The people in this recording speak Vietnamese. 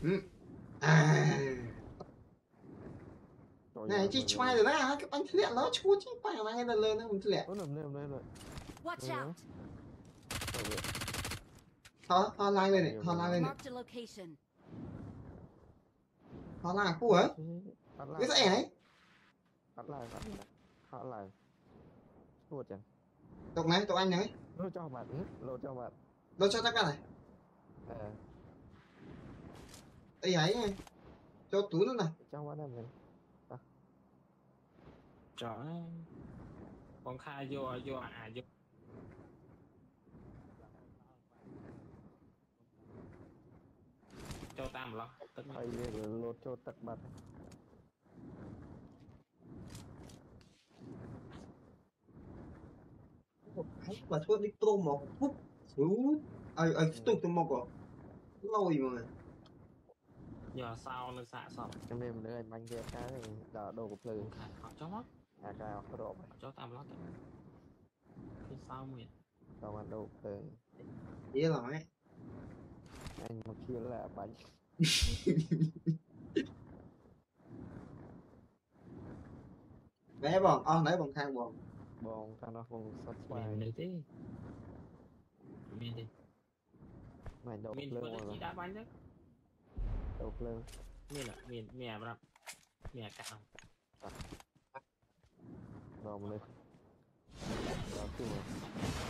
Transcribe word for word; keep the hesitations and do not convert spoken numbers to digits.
ừ. À này chi choai rồi đó các anh thiệt nó chú chứ phải mà nghe lên nó mình thiệt nó nằm lên rồi Watch out. họ họ lai lên này họ lai lên này Marked a location. họ là khu ấy cái gì ấy bắt lại bắt lại bắt lại chuột chẳng tộc này tộc anh này lô cho bạn lô cho bạn đâu cho tất cả này ờ ấy ấy cho tú nữa này cho bạn em mình chó con khai vô vô à vô cho tam lo tất hay lô cho tật bật và thuốc đi tôm một phút xíu ai ai tụt tụm một rồi lâu rồi mà giờ sao nó xạ xong em em nữa anh bánh kia cái đỏ đồ của plư khai họ chó à cái họ độ cho tam lo cái sao mình cho bạn đồ plư ý là ấy anh một kia là bánh bé bọn ông lấy bọn thang bọn bông cho nó không sắp mình đấy thế mình đi mày đồ mình plư có rồi chỉ đá bánh đấy đồ plư mình là mình mẹ bắp mẹ cạo đồ lên đồ kia